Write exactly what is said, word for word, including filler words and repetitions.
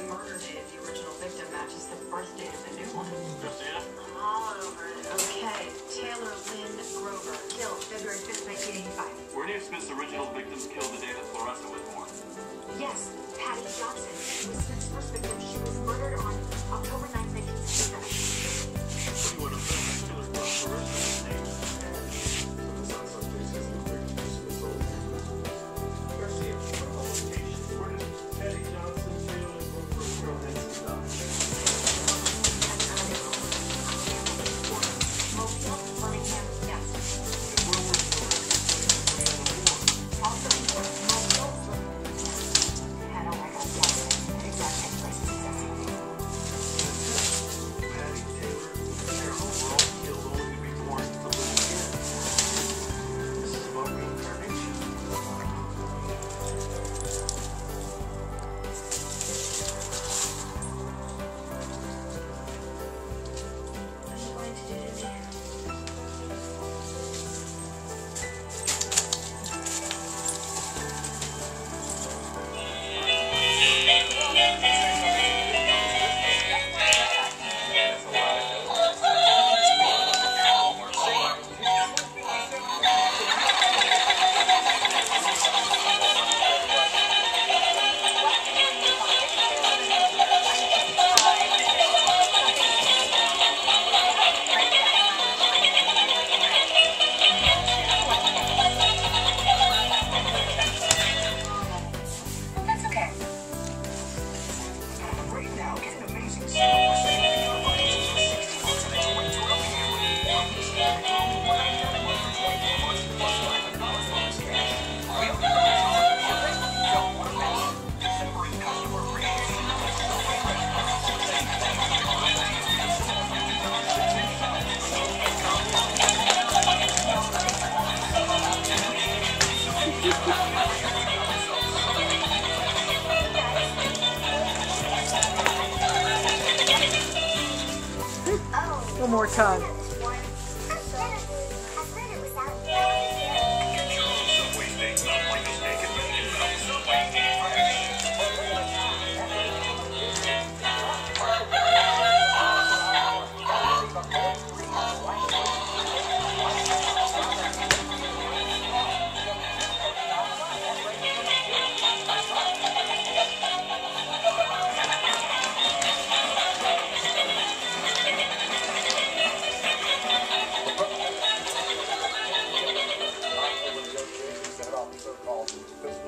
murder date of the original victim matches the birth date of the new one. Christina? I'm all over it. Okay. Taylor Lynn Grover, killed February fifth, nineteen eighty-five. Were any of Smith's original victims killed the day that Floressa was born? Yes, Patty Johnson was Smith's first victim. She was murdered on October ninth, nineteen sixty-seven. You would have found that killer close to Floresa's name. So the suspect says the victim was Smith's old neighbor. Garcia, what about location? Where did Patty Johnson, Taylor, and Grover Girl Hanson die? Mobile, Birmingham, yes. Where were Floressa Also, Mobile, and oh my God, yes. Exact same places, exactly. Patty, Taylor, and Carol were all killed only to be born to live again. This is about reincarnation. What are you going to do to me? That's okay. Right now, get an amazing sale for saving your money for sixty months on a toy twelve camera. One piece of one ninety-nine month for twenty-four months plus five hundred dollars bonus cash. We hope you don't want to miss. December is customer appreciation month. One more time. Negotiations to head off the so-called